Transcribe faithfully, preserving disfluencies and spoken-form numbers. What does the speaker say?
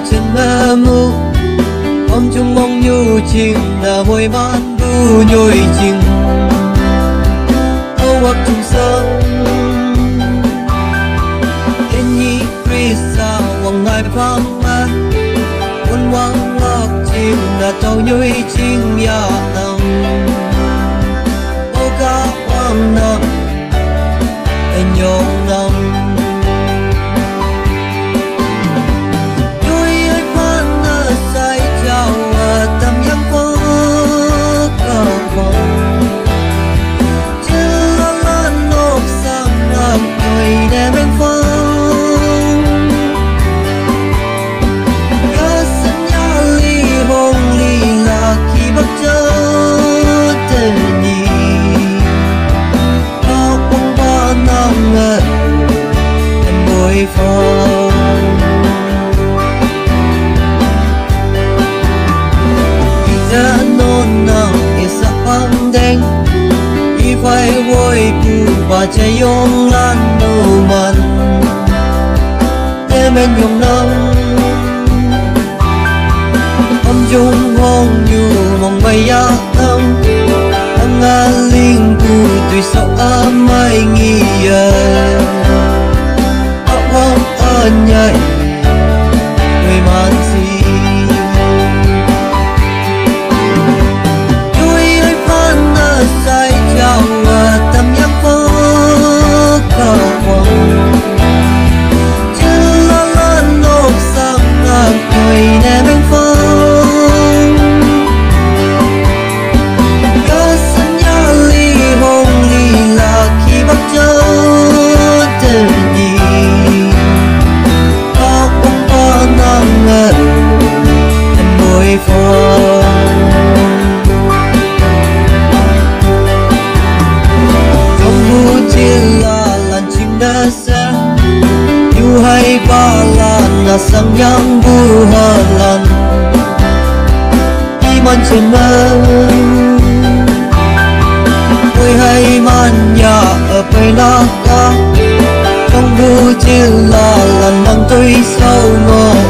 chân mơ mu om chung mong nhu chinh là hồi man bu nhồi chinh âu hoặc chung sông en nhi krisa wang ngai phang ma quân wang ngọc chinh là tàu nhồi chinh ya nang ô ca wang nang en nhong nang phải vui buồn và chạy yong lan nụ mặn để bên yong năm âm dung hong nhu mong bay ya tâm anh nga linh cu tùy sao ấm ai nghi ấp hong ơn nhảy người man gì tâm nhang phố cầu vồng chân la la nộp sang ngàn cười nè bên phong có sân nhà ly hôn ly là khi bắt chớ từ nhì có cũng có nắng ngật em môi phong yêu hay ba lan là sang yang bu hà lan đi man trên mơ ôi hay man nhà ở bên đó trong bu chiều là lần đang tôi sâu ngồi